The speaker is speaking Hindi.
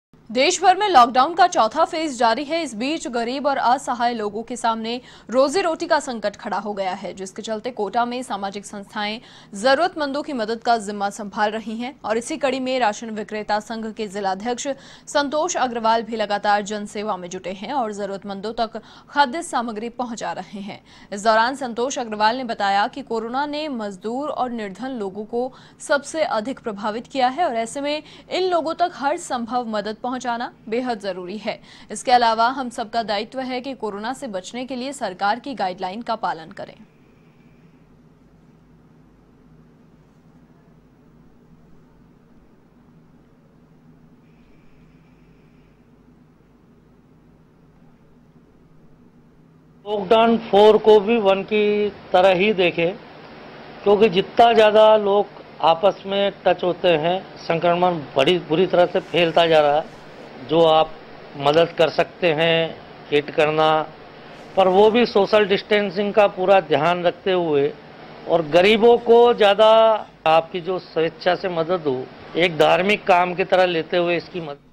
देश भर में लॉकडाउन का चौथा फेज जारी है। इस बीच गरीब और असहाय लोगों के सामने रोजी रोटी का संकट खड़ा हो गया है, जिसके चलते कोटा में सामाजिक संस्थाएं जरूरतमंदों की मदद का जिम्मा संभाल रही हैं। और इसी कड़ी में राशन विक्रेता संघ के जिलाध्यक्ष संतोष अग्रवाल भी लगातार जनसेवा में जुटे हैं और जरूरतमंदों तक खाद्य सामग्री पहुंचा रहे हैं। इस दौरान संतोष अग्रवाल ने बताया कि कोरोना ने मजदूर और निर्धन लोगों को सबसे अधिक प्रभावित किया है और ऐसे में इन लोगों तक हर संभव मदद पहुंचाना बेहद जरूरी है। इसके अलावा हम सबका दायित्व है कि कोरोना से बचने के लिए सरकार की गाइडलाइन का पालन करें। लॉकडाउन 4 को भी 1 की तरह ही देखें, क्योंकि जितना ज़्यादा लोग आपस में टच होते हैं, संक्रमण बड़ी बुरी तरह से फैलता जा रहा है। जो आप मदद कर सकते हैं किट करना, पर वो भी सोशल डिस्टेंसिंग का पूरा ध्यान रखते हुए, और गरीबों को ज़्यादा आपकी जो स्वेच्छा से मदद हो, एक धार्मिक काम की तरह लेते हुए इसकी मदद